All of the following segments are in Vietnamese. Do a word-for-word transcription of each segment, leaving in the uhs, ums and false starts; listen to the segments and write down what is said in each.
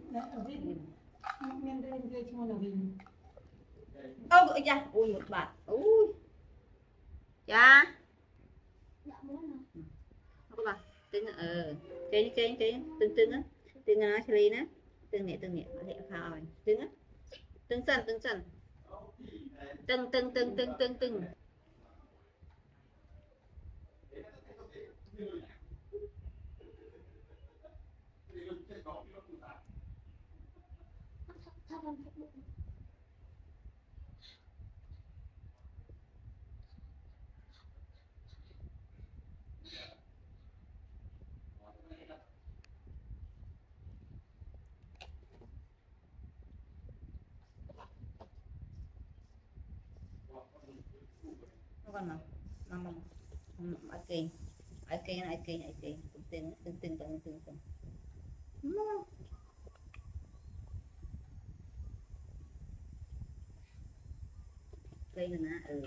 ô dạ ui một bạn ui dạ các bạn tính ờ cái cái cái từng từng á từng nó chili á từng nhẹ từng nhẹ có thể khao rồi từng á từng sần từng sần từng từng từng từng từng từng con nào mama ai kinh ai kinh ai kinh ai kinh từng từng từng từng từng từng cây nữa ừ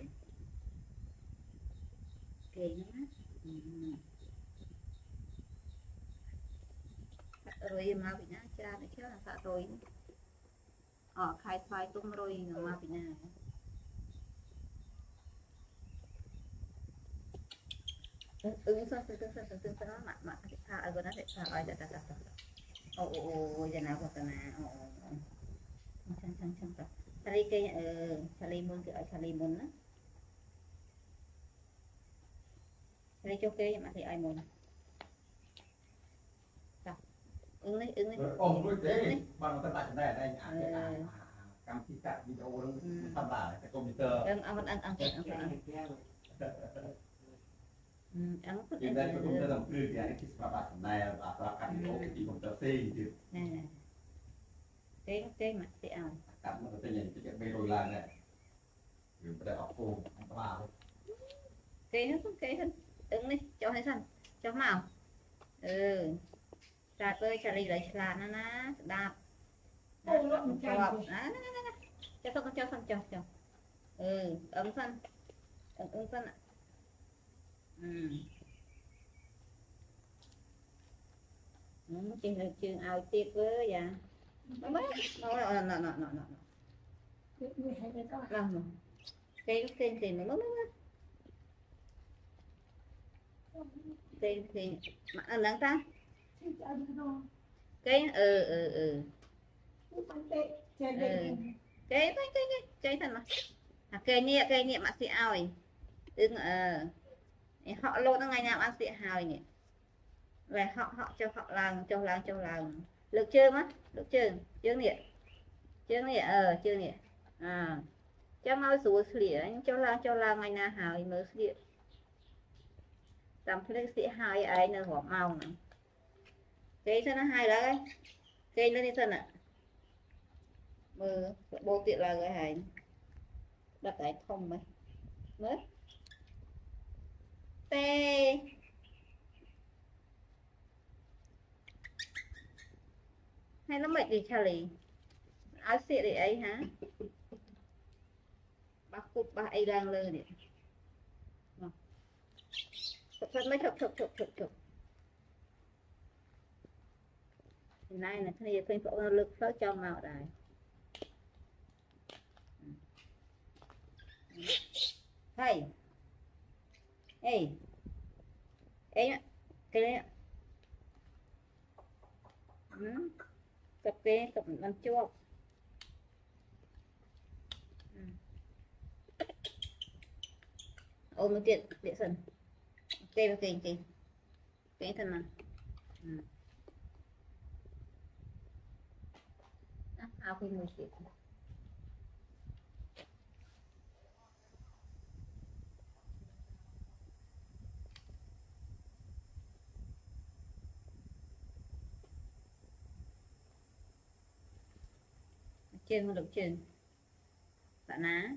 cây nữa rồi mà bị nhá cha này chứ là sao rồi ờ khai khoai tung rồi mà bị nhá ừ sao từ từ từ từ từ nó mặn mặn cái thà ở nó sẽ thà ở đây đây đây ồ ồ giờ nào còn nào ồ chăng chăng chăng chăng Charlie cây ờ Charlie muốn cái ở Charlie muốn á Charlie cho cây mà thì ai muốn ứng đấy ứng đấy ồ với thế bằng các bạn này đây cam chi cạn video nó tham lại cái computer ăn ăn ăn ăn ăn ăn hiện nay tôi cũng đã làm đưa cái cái các bạn này là các video cái computer phê chứ nè cái cái mặt cái ao cắm nó tên nhìn cái bê rồi là này rồi để học cô các bạn cái nó cũng cái thân ứng đi cho hay thân cho màu ừ trà tơi trà ly lấy là nó ná đạp cho con cho phân cho cho ừ ấm phân ấm ấm phân ạ ừ nó chỉ là trường ao tiết với dạ nó nó nó nó nó nó nó làm cái lúc tên thì nó mất tên thì mà ăn đáng ta cái ừ ừ ừ cái cái cái cái cái thằng mà à, cây nhẹ cây nhẹ mà xị rồi đừng ờ họ lô nó ngày nào ăn xị hào nhỉ về họ họ cho họ làm cho làm cho làm được chưa mất được chưa chưa nhỉ chưa nhỉ ờ chưa nhỉ à cho nói số xịa cho làm cho làm ngày nào hào mới xịa làm cái xị hào ấy nó bỏ màu này cây nó hay đấy cây nó đi thân ạ mơ bố tiện là cái hành đặt cái thông mấy mới tê hay nó mệt gì Charlie áo xịa để ấy hả bác cục bác ấy đang lơ đi thật thật mấy chụp chụp chụp chụp chụp này là thay kênh phẫu lực phẫu cho màu đài hey hey ấy cái đấy ừ. cà phê cặp làm chua ừ. ôm một tiện địa sân cây và cây cây cây thân mà ừ. ao khi người chị trên không được trên bạn á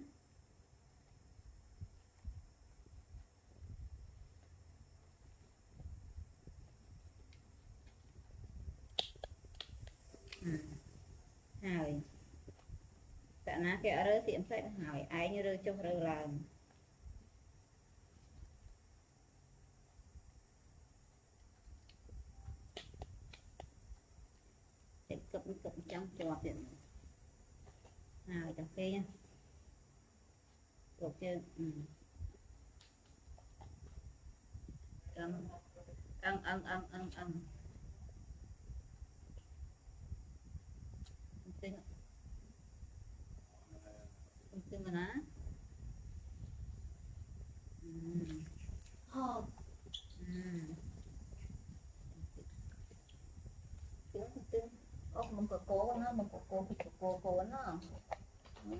ừ. Rồi bạn á cái ở đó tiệm sách hỏi ai như rơi trong rơi là cặp chẳng cho tiền à cà phê nha được chưa ừ. ăn ăn ăn ăn ăn ăn tin tin mà ná ừ. Hộp. Ừ. Tiếng tiếng ô mình có cố nó mình có cố thì có cố cố nó ừ.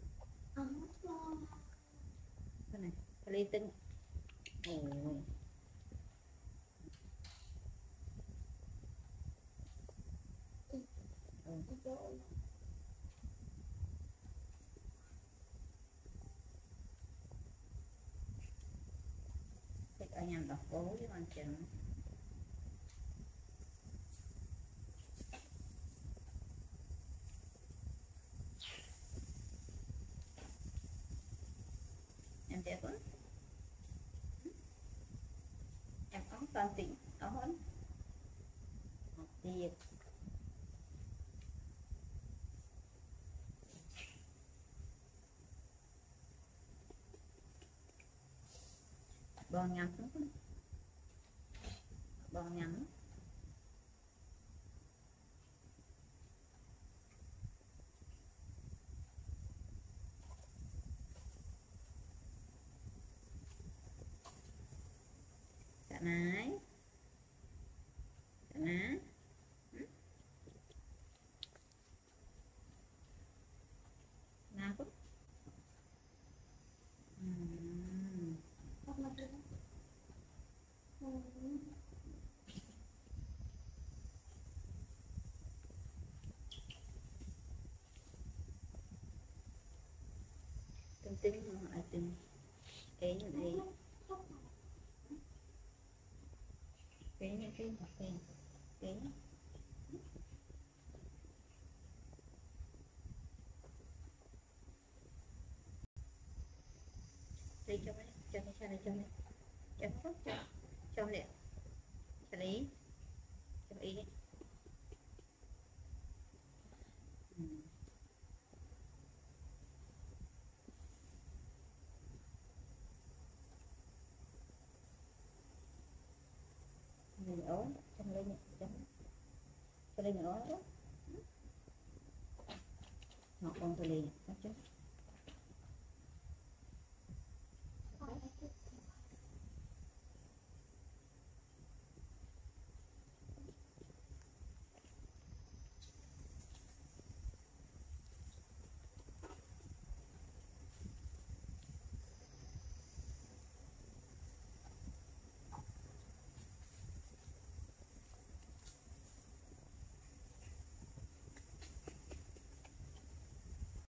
Cái này cái ly tinh ôi ừ. Thích anh em đọc cố với con chừng em đẹp quá em ống toàn tỉnh ống hơn thì bòn nhắm bòn nhắm cả nái cả ná ná quá tinh tinh không lại tinh ấy ấy cái những cái cái cái đi cho mấy cho mấy cho này cho mấy cho phút cho cho liền cho lý cho ý đi ừ. Mình ốm trong đây cho cho đây mình ốm ngọt con tôi liền chứ